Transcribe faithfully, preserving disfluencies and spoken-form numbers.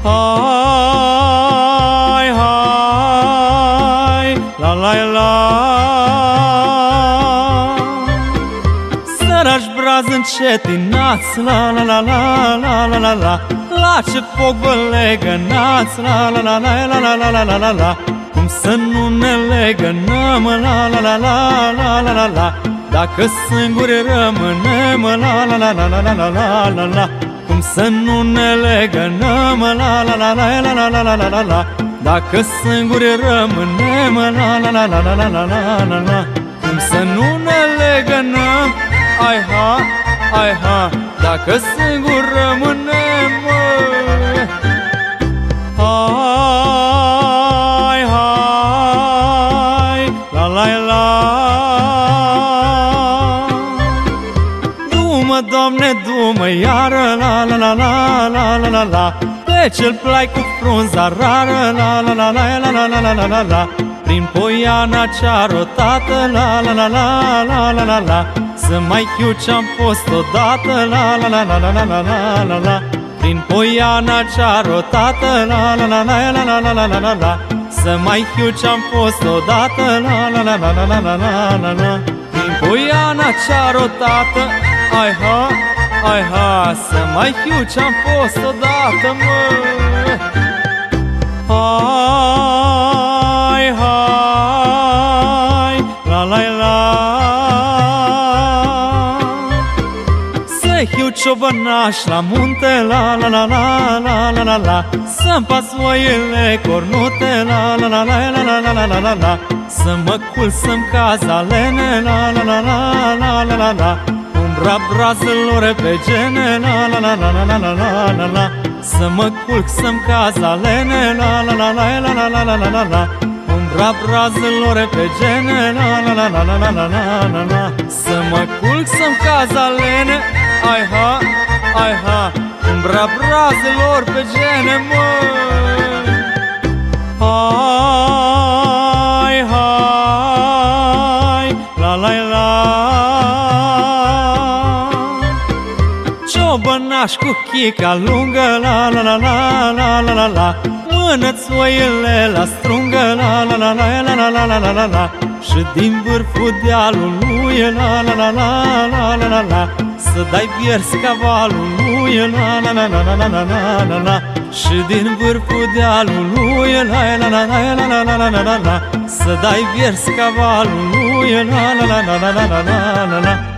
Hai, hai, la la la. Sărași braz încetinați, la la la la la la la la. La ce foc vă legănați, la la la la la la la la la la. Cum să nu ne legănăm, la la la la la la la la. Dacă singuri rămânem, la la la la la la la la la. Cum să nu ne legănăm, la la la la la la la la la la. Dacă singuri rămânem, la la la la la la la la la. Cum să nu ne legănăm, ai ha, ai ha. Dacă singuri rămânem, hai, hai, la la la. Du-mă, Doamne, du-mă iară, la la la la la la la la. Pe ce-l plai cu frunza rară, la la la la la la la la la la. Prin poiana cea rotată, la la la la la la la la. Să mai știu ce-am fost odată, la la la la la la la la la. Prin poiana cea rotată, la la la la la la la la la la. Să mai știu ce-am fost odată, la la la la la la la la la. Prin poiana cea rotată, ai ha, ai ha. Să mai știu ce-am fost odată, mă. Hai, hai, la la la. Să știu ciobănaș la munte, la la la la la la la la. Să-mi pas oile cornute, la la la la la la la la la la. Să mă cul, să-mi cazalene, la la la la la la la la. Umbra brazelor pe gene, la la la la la la la la la. Să mă culc, să-mi cazalene, la la la la la la la la la la. Umbra brazelor pe gene, la la la la la la la la la. Să mă culc, să-mi cazalene, ai ha, ai ha. Umbra brazelor pe gene, mă. Hai, hai, la la la. Ciobănaș cu chica lungă, la la la la la la la la. Mână-ți oile la strungă, la la la la la la la la la la. Și din vârful dealului, la la la la la la la la. Să dai viers cavalului, la la la la la la la la la. Și din vârful dealului, la la la la la la la la la la. Să dai viers cavalului, la la la la la la la la la.